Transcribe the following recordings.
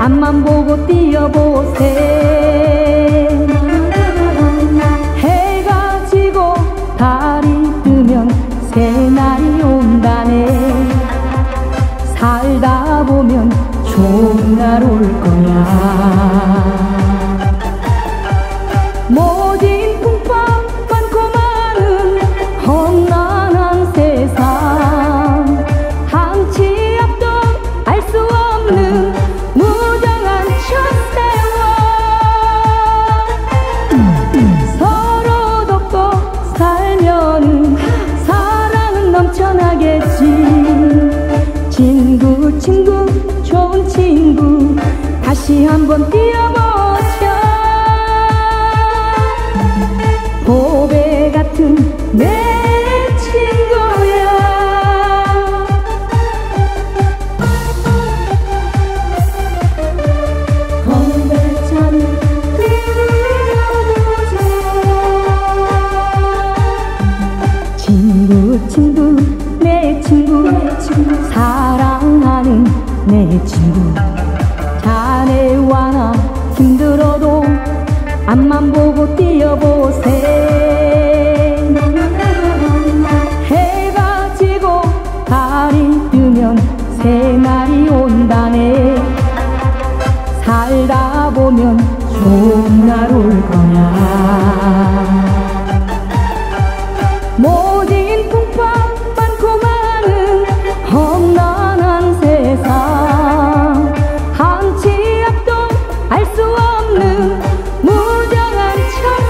앞만 보고 뛰어보세. 해가 지고 달이 뜨면 새날이 온다네. 살다 보면 좋은 날 올 거야. 모진 풍파 많고 많은 험난한 세상, 한치 앞도 알 수 없는 무정한 첫세월. 서로 돕고 살면은 사랑은 넘쳐나겠지. 친구 친구 좋은 친구 다시 한번 뛰어보자. 보배 같은 내 친구야. 건배찬을 들어보자. 친구 친구 내 친구, 사랑하는 내 친구. 자네와 나 힘들어도 앞만 보고 뛰어보세. 해가 지고 달이 뜨면 새날이 온다네. 살다 보면 좋은 날 올 거야. 모진 풍파 많고 많은 험난한 세상, 한치 앞도 알 수 없는 무정한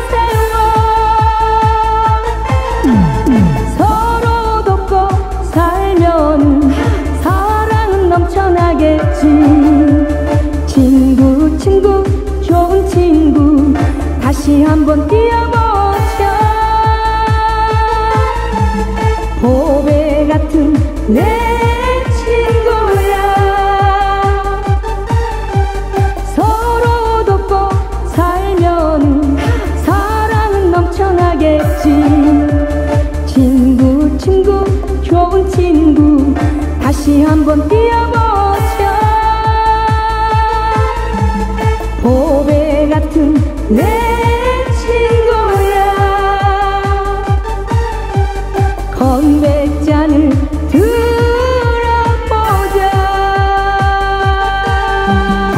첫세월. 서로 돕고 살면 사랑은 넘쳐나겠지. 친구 친구 좋은 친구 다시 한번 뛰어보자. 보배 같은 내 친구야. 서로 돕고 살면 사랑은 넘쳐나겠지. 친구 친구 좋은 친구 다시 한번 뛰어보자. 보배 같은 내 친구야. 건배잔을 들어보자.